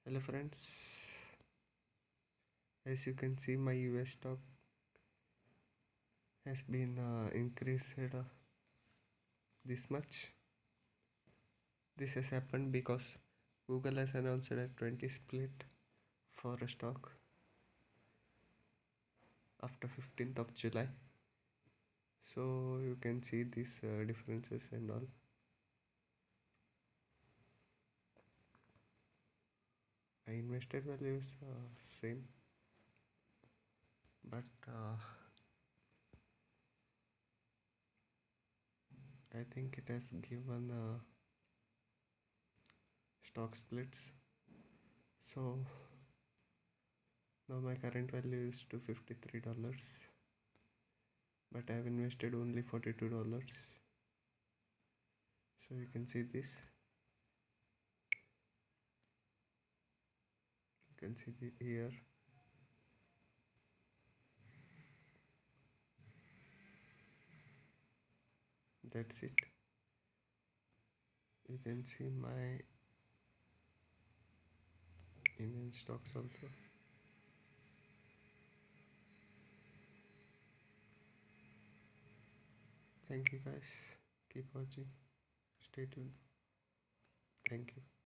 Hello friends, as you can see my US stock has been increased this much. This has happened because Google has announced a 20 split for a stock after 15th of July. So you can see these differences and all. I invested value is same, but I think it has given stock splits. So now my current value is $253, but I have invested only $42. So you can see this. You can see here. That's it. You can see my Indian stocks also. Thank you guys. Keep watching. Stay tuned. Thank you.